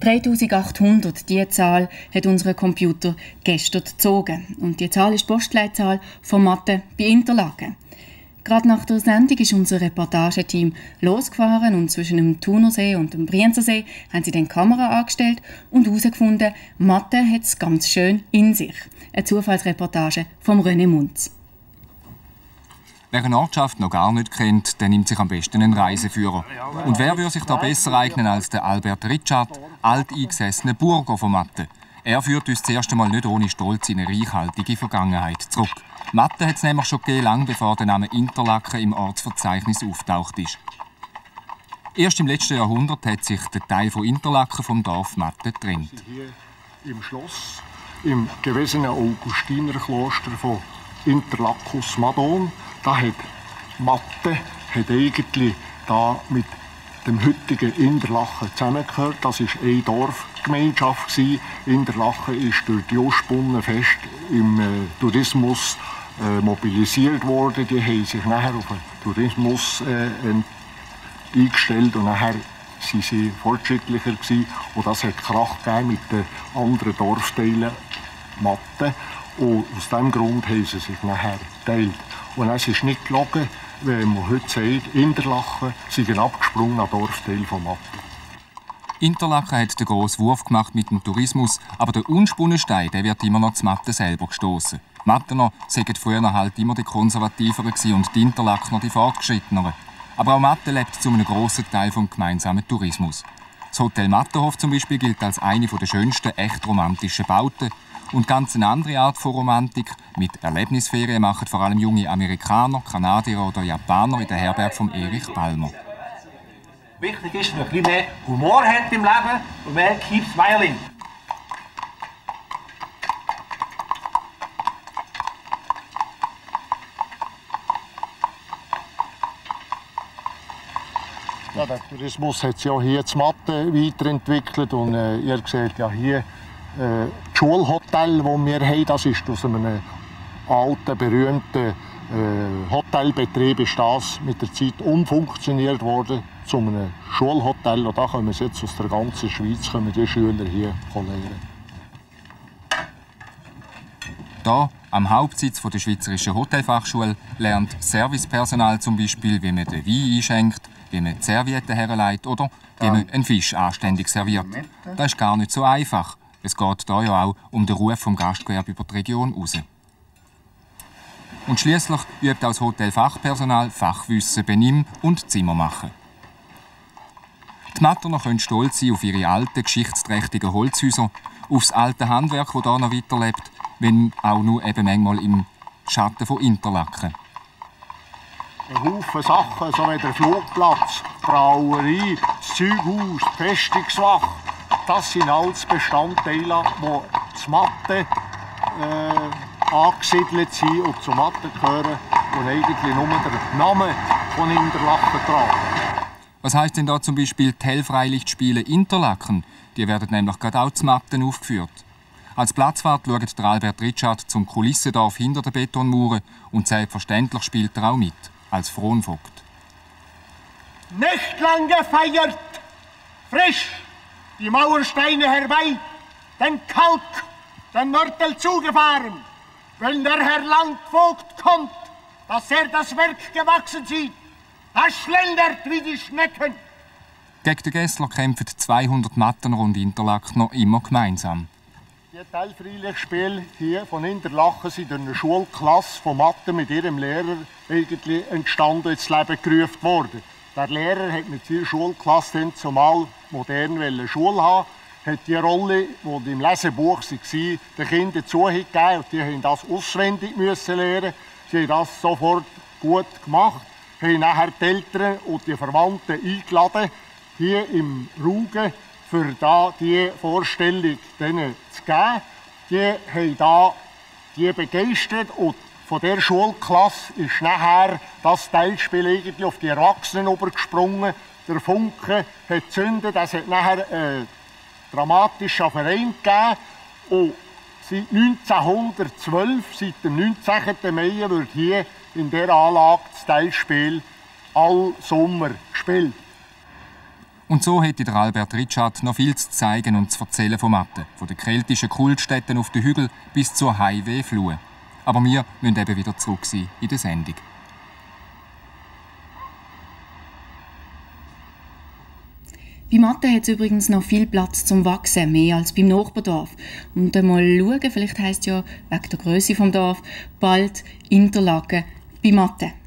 3800, diese Zahl hat unser Computer gestern gezogen. Und die Zahl ist die Postleitzahl von Mathe bei Interlaken. Gerade nach der Sendung ist unser Reportageteam losgefahren und zwischen dem Thunersee und dem Brienzersee haben sie dann die Kamera angestellt und herausgefunden, Mathe hat es ganz schön in sich. Eine Zufallsreportage vom René Munz. Wer eine Ortschaft noch gar nicht kennt, der nimmt sich am besten einen Reiseführer. Und wer würde sich da besser eignen als der Albert Ritschard, alteingesessener Burger von Mathe? Er führt uns zuerst einmal nicht ohne Stolz in eine reichhaltige Vergangenheit zurück. Mathe hat es nämlich schon gegeben, lange bevor der Name Interlaken im Ortsverzeichnis auftaucht ist. Erst im letzten Jahrhundert hat sich der Teil von Interlaken vom Dorf Mathe getrennt. Hier im Schloss, im gewesenen Augustinerkloster von Interlacus Madon, da hat Mathe eigentlich da mit dem heutigen Interlaken zusammengehört. Das war eine Dorfgemeinschaft. Interlaken ist durch die Jostbunnenfest im Tourismus mobilisiert worden. Die haben sich nachher auf den Tourismus eingestellt und nachher waren sie fortschrittlicher gewesen. Und das hat Krach gegeben mit den anderen Dorfteilen Mathe. Und aus diesem Grund haben sie sich nachher geteilt. Und es ist nicht gelogen, wenn man heute sagt, Interlaken sei ein abgesprungener Dorfteil von Mathe. Interlaken hat den grossen Wurf gemacht mit dem Tourismus, aber der unspunne Stein der wird immer noch zu Mathe selber gestoßen. Die Mattener waren früher halt immer die Konservativeren und die Interlakener die Fortgeschritteneren. Aber auch Mathe lebt zu einem grossen Teil vom gemeinsamen Tourismus. Das Hotel Matterhof zum Beispiel gilt als eine der schönsten, echt romantischen Bauten. Und ganz eine andere Art von Romantik. Mit Erlebnisferien machen vor allem junge Amerikaner, Kanadier oder Japaner in der Herberge von Erich Balmer. Wichtig ist, dass man ein bisschen mehr Humor hat im Leben und mehr Keep Smiling. Ja, der Tourismus hat sich ja hier in Mathe weiterentwickelt und ihr seht ja hier das Schulhotel, das wir haben, das ist aus einem alten, berühmten Hotelbetrieb ist das mit der Zeit umfunktioniert worden zu einem Schulhotel. Und da kommen jetzt aus der ganzen Schweiz die Schüler hier lernen. Hier, am Hauptsitz der Schweizerischen Hotelfachschule, lernt Servicepersonal zum Beispiel, wie man den Wein einschenkt, wie man die Servietten herleitet oder wie man einen Fisch anständig serviert. Das ist gar nicht so einfach. Es geht hier ja auch um den Ruf vom Gastgewerbe über die Region raus. Und schliesslich übt auch das Hotelfachpersonal Fachwissen, Benimm und Zimmermachen. Die Matterner können stolz sein auf ihre alten, geschichtsträchtigen Holzhäuser, auf das alte Handwerk, das hier noch weiterlebt, wenn auch nur eben manchmal im Schatten von Interlaken. Ein Haufen Sachen, so wie der Flugplatz, die Brauerei, das Zeughaus, die Festungswache. Das sind alles Bestandteile, die zu Mathe angesiedelt sind und zu Mathe gehören und eigentlich nur den Namen von Interlaken tragen. Was heisst denn da zum Beispiel die Hellfreilichtspiele Interlaken? Die werden nämlich gerade auch zu Matten aufgeführt. Als Platzwart schaut der Albert Ritschard zum Kulissendorf hinter der Betonmauer und selbstverständlich spielt er auch mit, als Fronvogt. Nicht lang gefeiert, frisch die Mauersteine herbei, den Kalk, den Mörtel zugefahren, wenn der Herr Landvogt kommt, dass er das Werk gewachsen sieht, das schlendert wie die Schnecken. Gegen den Gessler kämpfen 200 Mattener und Interlakener immer gemeinsam. Die Teilfreilichtspiele hier von Interlaken sind durch eine Schulklasse von Mathe mit ihrem Lehrer eigentlich entstanden, ins Leben gerufen worden. Der Lehrer hat mit seiner Schulklasse dann zumal modern Schule haben, hat die Rolle, die im Lesebuch war, den Kindern zugegeben und die haben das auswendig lernen. Sie haben das sofort gut gemacht, haben nachher die Eltern und die Verwandten eingeladen, hier im Rugen, für da die Vorstellung denen zu geben. Die haben die begeistert und von der Schulklasse ist nachher das Teilspiel irgendwie auf die Erwachsenen übergesprungen. Der Funke hat gezündet, es hat nachher einen dramatischen Verein gegeben. Und seit 1912, seit dem 19. Mai, wird hier in dieser Anlage das Teilspiel all Sommer gespielt. Und so hätte der Albert Ritschard noch viel zu zeigen und zu erzählen von Matten. Von den keltischen Kultstätten auf den Hügeln bis zur Highway-Flur. Aber wir müssen eben wieder zurück sein in der Sendung. Bei Matten hat es übrigens noch viel Platz zum Wachsen, mehr als beim Nachbardorf. Und einmal schauen, vielleicht heisst ja wegen der Grösse vom Dorf bald Interlaken bei Matten.